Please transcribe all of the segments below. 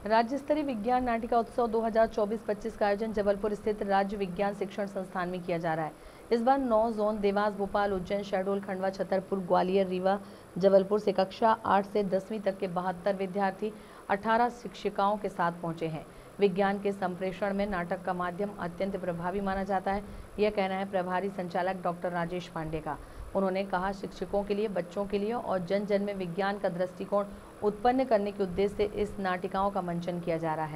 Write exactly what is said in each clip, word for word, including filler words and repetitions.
राज्य स्तरीय विज्ञान नाटिका उत्सव दो हज़ार चौबीस पच्चीस का आयोजन जबलपुर स्थित राज्य विज्ञान शिक्षण संस्थान में किया जा रहा है। इस बार नौ जोन देवास, भोपाल, उज्जैन, शहडोल, खंडवा, छतरपुर, ग्वालियर, रीवा, जबलपुर से कक्षा आठ से दसवीं तक के बहत्तर विद्यार्थी अठारह शिक्षिकाओं के साथ पहुंचे हैं। विज्ञान के संप्रेषण में नाटक का माध्यम अत्यंत प्रभावी माना जाता है, यह कहना है प्रभारी संचालक डॉक्टर राजेश पांडे का। उन्होंने कहा, शिक्षकों के लिए, बच्चों के लिए और जन जन में विज्ञान का दृष्टिकोण उत्पन्न करने के उद्देश्य से इस नाटिकाओं का मंचन किया जा रहा है।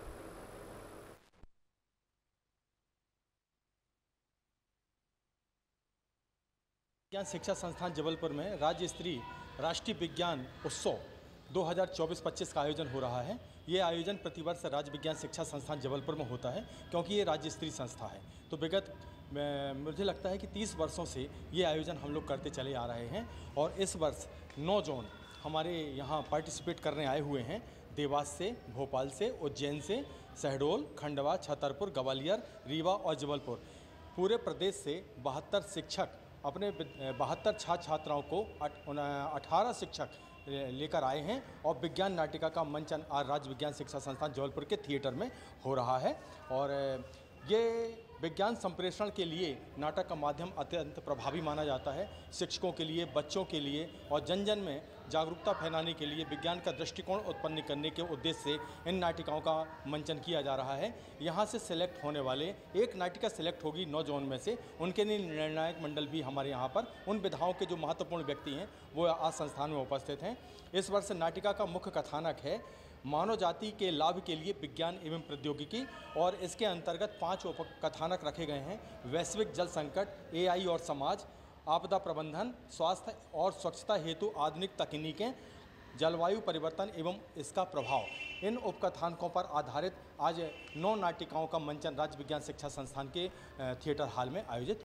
विज्ञान शिक्षा संस्थान जबलपुर में राज्य स्तरीय राष्ट्रीय विज्ञान उत्सव दो हज़ार चौबीस पच्चीस का आयोजन हो रहा है। ये आयोजन प्रतिवर्ष राज्य विज्ञान शिक्षा संस्थान जबलपुर में होता है, क्योंकि ये राज्य स्तरीय संस्था है। तो विगत मुझे लगता है कि तीस वर्षों से ये आयोजन हम लोग करते चले आ रहे हैं और इस वर्ष नौ जोन हमारे यहाँ पार्टिसिपेट करने आए हुए हैं। देवास से, भोपाल से, उज्जैन से, शहडोल, खंडवा, छतरपुर, ग्वालियर, रीवा और जबलपुर, पूरे प्रदेश से बहत्तर शिक्षक अपने बहत्तर छात्र छात्राओं को अठारह शिक्षक लेकर आए हैं और विज्ञान नाटिका का मंचन आज राज्य विज्ञान शिक्षा संस्थान जबलपुर के थिएटर में हो रहा है। और ये विज्ञान संप्रेषण के लिए नाटक का माध्यम अत्यंत प्रभावी माना जाता है। शिक्षकों के लिए, बच्चों के लिए और जन जन में जागरूकता फैलाने के लिए विज्ञान का दृष्टिकोण उत्पन्न करने के उद्देश्य से इन नाटिकाओं का मंचन किया जा रहा है। यहाँ से सिलेक्ट होने वाले, एक नाटिका सिलेक्ट होगी नौ जोन में से, उनके लिए निर्णायक मंडल भी हमारे यहाँ पर, उन विधाओं के जो महत्वपूर्ण व्यक्ति हैं वो आज संस्थान में उपस्थित हैं। इस वर्ष नाटिका का मुख्य कथानक है मानव जाति के लाभ के लिए विज्ञान एवं प्रौद्योगिकी, और इसके अंतर्गत पांच उप कथानक रखे गए हैं। वैश्विक जल संकट, एआई और समाज, आपदा प्रबंधन, स्वास्थ्य और स्वच्छता हेतु आधुनिक तकनीकें, जलवायु परिवर्तन एवं इसका प्रभाव। इन उपकथानकों पर आधारित आज नौ नाटिकाओं का मंचन राज्य विज्ञान शिक्षा संस्थान के थिएटर हॉल में आयोजित